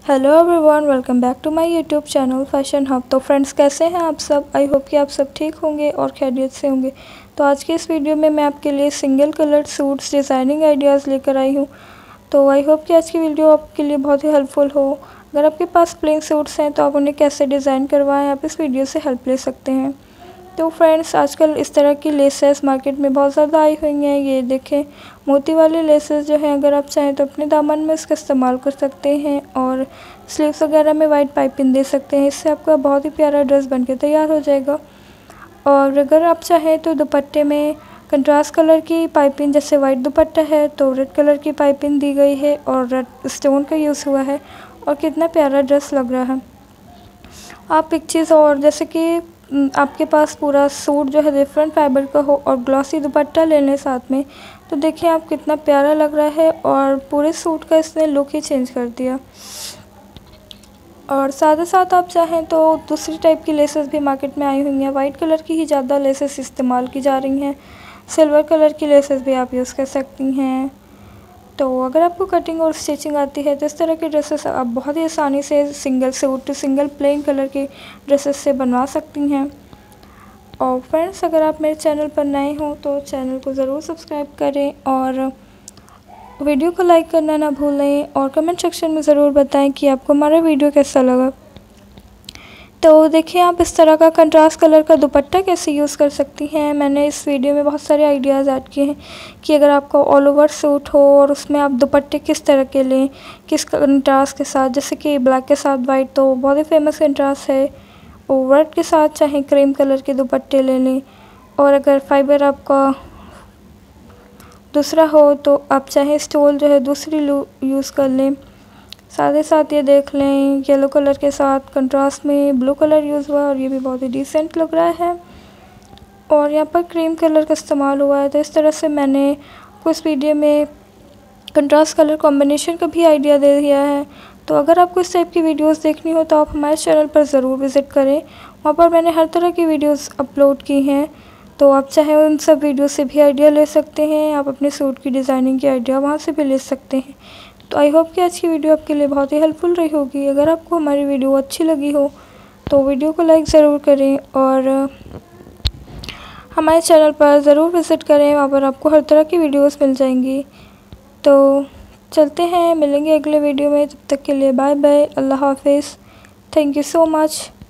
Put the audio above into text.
Hello everyone, welcome back to my YouTube channel fashion hub. तो friends, कैसे हैं आप सब? आई होप कि आप सब ठीक होंगे और खैरियत से होंगे। तो आज की इस वीडियो में मैं आपके लिए single colour suits designing ideas लेकर आई हूँ। तो आई होप कि आज की वीडियो आपके लिए बहुत ही हेल्पफुल हो। अगर आपके पास प्लेन सूट्स हैं तो आप उन्हें कैसे डिज़ाइन करवाएं, आप इस वीडियो से हेल्प ले सकते हैं। तो फ्रेंड्स, आजकल इस तरह की लेसेस मार्केट में बहुत ज़्यादा आई हुई हैं। ये देखें, मोती वाली लेसेस जो हैं, अगर आप चाहें तो अपने दामन में इसका इस्तेमाल कर सकते हैं और स्लीव्स वगैरह में वाइट पाइपिंग दे सकते हैं। इससे आपका बहुत ही प्यारा ड्रेस बनके तैयार हो जाएगा। और अगर आप चाहें तो दुपट्टे में कंट्रास्ट कलर की पाइपिंग, जैसे वाइट दुपट्टा है तो रेड कलर की पाइपिंग दी गई है और रेड स्टोन का यूज़ हुआ है और कितना प्यारा ड्रेस लग रहा है। आप एक चीज़ और, जैसे कि आपके पास पूरा सूट जो है डिफरेंट फैब्रिक का हो और ग्लॉसी दुपट्टा ले लें साथ में, तो देखिए आप कितना प्यारा लग रहा है और पूरे सूट का इसने लुक ही चेंज कर दिया। और साथ ही साथ आप चाहें तो दूसरी टाइप की लेसेस भी मार्केट में आई हुई हैं। वाइट कलर की ही ज़्यादा लेसेस इस्तेमाल की जा रही हैं। सिल्वर कलर की लेसेस भी आप यूज़ कर सकती हैं। तो अगर आपको कटिंग और स्टिचिंग आती है तो इस तरह के ड्रेसेस आप बहुत ही आसानी से single suit single plain colour के ड्रेसेस से बनवा सकती हैं। और फ्रेंड्स, अगर आप मेरे चैनल पर नए हों तो चैनल को ज़रूर सब्सक्राइब करें और वीडियो को लाइक करना ना भूलें और कमेंट सेक्शन में ज़रूर बताएं कि आपको हमारा वीडियो कैसा लगा। तो देखिए, आप इस तरह का कंट्रास्ट कलर का दुपट्टा कैसे यूज़ कर सकती हैं। मैंने इस वीडियो में बहुत सारे आइडियाज़ ऐड किए हैं कि अगर आपको ऑल ओवर सूट हो और उसमें आप दुपट्टे किस तरह के लें, किस कंट्रास्ट के साथ। जैसे कि ब्लैक के साथ वाइट तो बहुत ही फेमस कंट्रास्ट है, और रेड के साथ चाहे क्रीम कलर के दुपट्टे ले लें। और अगर फाइबर आपका दूसरा हो तो आप चाहे स्टोल जो है दूसरी यूज़ कर लें। साथ ही साथ ये देख लें, येलो कलर के साथ कंट्रास्ट में ब्लू कलर यूज़ हुआ और ये भी बहुत ही डिसेंट लग रहा है। और यहाँ पर क्रीम कलर का इस्तेमाल हुआ है। तो इस तरह से मैंने आपको इस वीडियो में कंट्रास्ट कलर कॉम्बिनेशन का भी आइडिया दे दिया है। तो अगर आपको इस टाइप की वीडियोस देखनी हो तो आप हमारे चैनल पर ज़रूर विज़िट करें। वहाँ पर मैंने हर तरह की वीडियोस अपलोड की हैं, तो आप चाहे उन सब वीडियो से भी आइडिया ले सकते हैं। आप अपने सूट की डिज़ाइनिंग की आइडिया वहाँ से भी ले सकते हैं। तो आई होप कि आज की वीडियो आपके लिए बहुत ही हेल्पफुल रही होगी। अगर आपको हमारी वीडियो अच्छी लगी हो तो वीडियो को लाइक ज़रूर करें और हमारे चैनल पर ज़रूर विज़िट करें। वहाँ पर आपको हर तरह की वीडियोस मिल जाएंगी। तो चलते हैं, मिलेंगे अगले वीडियो में। तब तक के लिए बाय बाय, अल्लाह हाफिज़, थैंक यू सो मच।